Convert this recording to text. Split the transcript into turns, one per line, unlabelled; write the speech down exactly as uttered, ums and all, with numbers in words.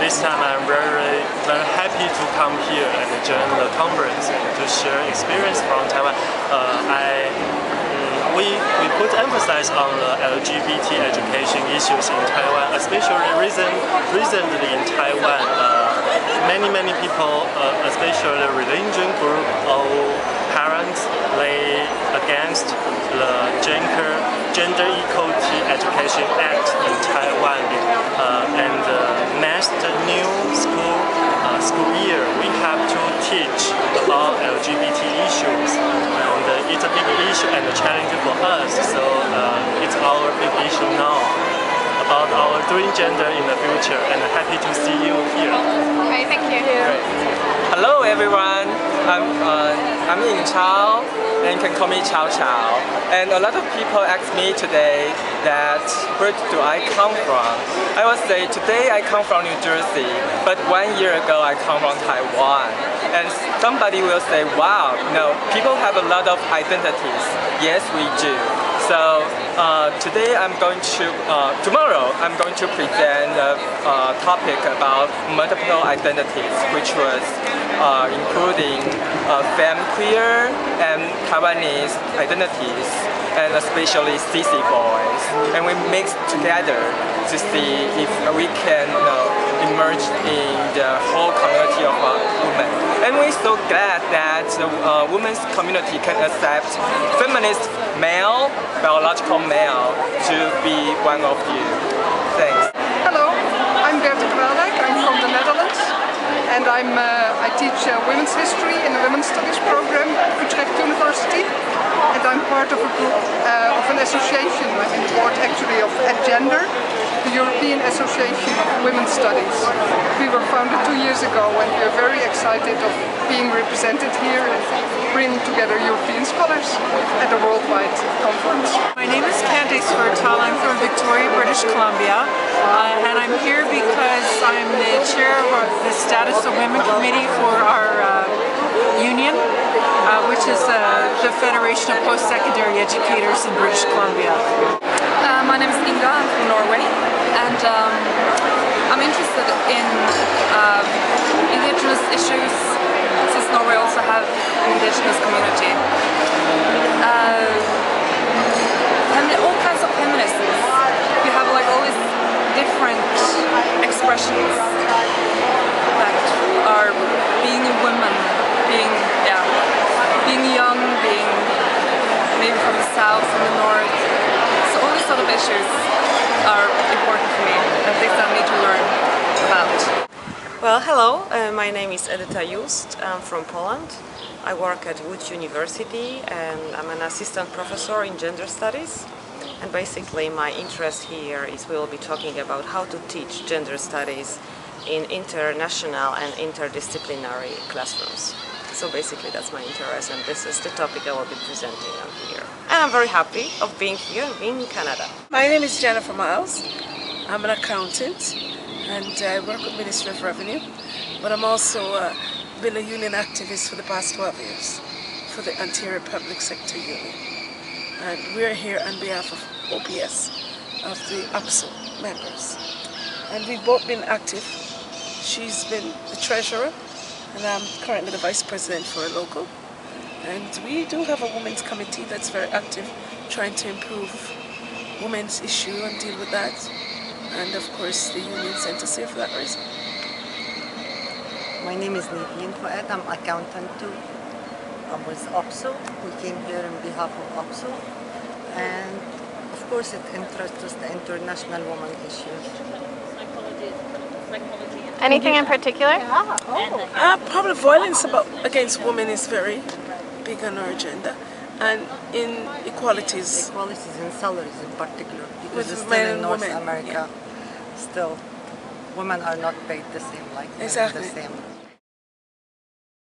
this time I'm very, very happy to come here and join the conference and to share experience from Taiwan. Uh, I, um, we, we put emphasis on the L G B T education issues in Taiwan, especially recent, recently in Taiwan. Uh, many, many people, uh, especially the religion group or parents, they against the gender, gender Equality Education Act in Taiwan. Uh, and uh, next new school uh, school year, we have to teach about L G B T issues, and uh, it's a big issue and a challenge for us. So uh, it's our big issue now about our doing gender in the future. And happy to see you here.
Okay, thank you.
Great.
Hello everyone. I'm uh, I'm Ying Chao, and you can call me Chao Chao. And a lot of people ask me today that where do I come from? I will say today I come from New Jersey, but one year ago I come from Taiwan. And somebody will say, wow, you know, people have a lot of identities. Yes, we do. So uh, today I'm going to, uh, tomorrow I'm going to present a, a topic about multiple identities, which was uh, including uh, femme queer and Taiwanese identities, and especially C C boys. And we mix together to see if we can you know, emerge in the whole community of uh, women. And we're so glad that the uh, women's community can accept feminist male, biological male, to be one of you. Thanks.
Hello, I'm Berthe Kweldyk. I'm from the Netherlands, and I'm, uh, I teach uh, women's history in the Women's Studies program at Utrecht University. And I'm part of a group uh, of an association. I'm in the board actually of AdGender, the European Association of Women's Studies. We were founded two years ago, and we are very excited of being represented here and bringing together European scholars at a worldwide conference.
My name is Candice Fertal. I'm from Victoria, British Columbia, uh, and I'm here because I'm the chair of the Status of Women Committee for our uh, union, uh, which is uh, the Federation of Post-Secondary Educators in British Columbia.
Uh, my name is Inga. I'm from Norway, and um, I'm interested in um, indigenous issues, since Norway also have an indigenous community. Uh, and all kinds of feminisms. You have like all these different expressions that are being a woman, being yeah, being young, being maybe from the south, from the north. So all these sort of issues are important for me and things that I need to learn about.
Well, hello, uh, my name is Edyta Just. I'm from Poland. I work at Łódź University and I'm an assistant professor in gender studies. And basically my interest here is we will be talking about how to teach gender studies in international and interdisciplinary classrooms. So basically that's my interest, and this is the topic I will be presenting on here. And I'm very happy of being here and being in Canada.
My name is Jennifer Miles. I'm an accountant and I work with Ministry of Revenue, but I'm also uh, been a union activist for the past twelve years for the Ontario Public Sector Union. And we're here on behalf of O P S, of the O P S O members. And we've both been active. She's been the treasurer, and I'm currently the vice president for a local. And we do have a women's committee that's very active, trying to improve women's issue and deal with that. And of course, the union Centre here for that reason.
My name is Nivien Fouad. I'm accountant too. I'm with O P S O. We came here on behalf of O P S O. And of course, it interests us the international women issues.
Anything in particular?
Yeah. Oh.
Uh, probably violence about, against women is very big on our agenda, and inequalities.
Equalities in salaries in particular, because
With
still
men
in
and
North
women,
America,
yeah.
still women are not paid the same like men,
Exactly.
the same